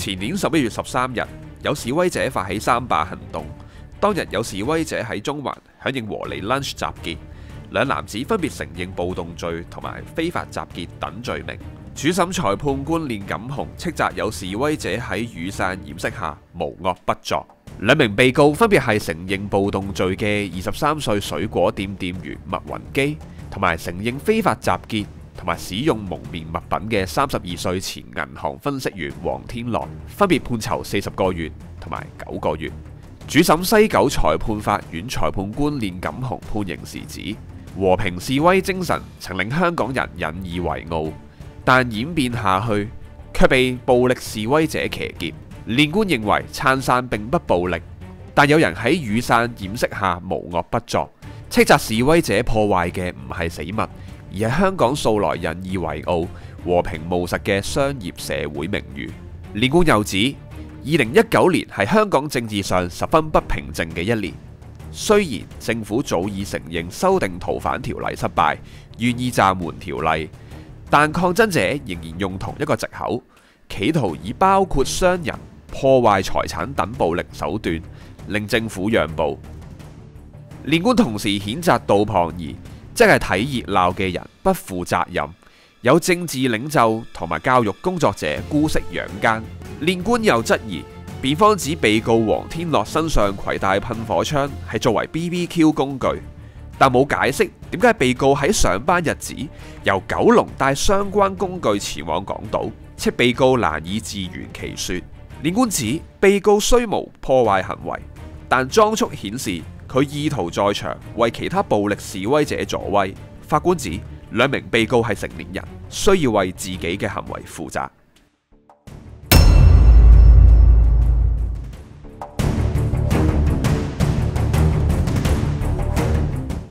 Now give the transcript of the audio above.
前年11月13日，有示威者發起3罷行動。當日有示威者喺中環響應和利 lunch 集結，兩男子分別承認暴動罪同埋非法集結等罪名。主審裁判官練錦鴻斥責有示威者喺雨傘掩飾下無惡不作。兩名被告分別係承認暴動罪嘅23歲水果店店員麥雲基，同埋承認非法集結同埋使用蒙面物品嘅32歲前銀行分析員黃天樂，分別判囚40個月同埋9個月。主審西九裁判法院裁判官練錦鴻判刑時指，和平示威精神曾令香港人引以為傲，但演變下去卻被暴力示威者騎劫。練官認為撐傘並不暴力，但有人喺雨傘掩飾下無惡不作，斥責示威者破壞嘅唔係死物，而係香港素來引以為傲、和平務實嘅商業社會名譽。練官又指，2019年係香港政治上十分不平靜嘅一年。雖然政府早已承認修訂逃犯條例失敗，願意暫緩條例，但抗爭者仍然用同一個藉口，企圖以包括傷人、破壞財產等暴力手段令政府讓步。練官同時譴責杜龐儀，即係睇熱鬧嘅人不負責任，有政治領袖同埋教育工作者姑息養奸。練官又質疑，辯方指被告黃天樂身上攜帶噴火槍係作為 BBQ 工具，但冇解釋點解被告喺上班日子由九龍帶相關工具前往港島，斥被告難以自圓其說。練官指被告雖無破壞行為，但裝束顯示佢意圖在場為其他暴力示威者助威。法官指兩名被告係成年人，需要為自己嘅行為負責。